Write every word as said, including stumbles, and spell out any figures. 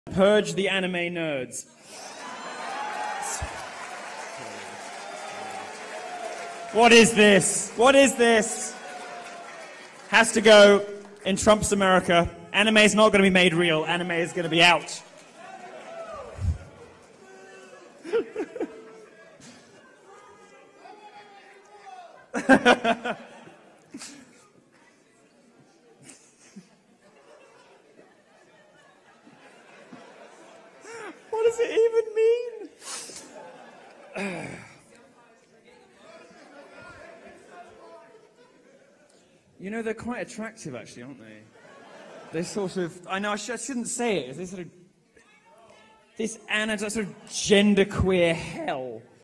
Purge the anime nerds. What is this? What is this? Has to go in Trump's America. Anime is not going to be made real. Anime is going to be out. What does it even mean? You know, they're quite attractive, actually, aren't they? They're sort of... I know, I, sh I shouldn't say it. They sort of... This ana sort of genderqueer hell.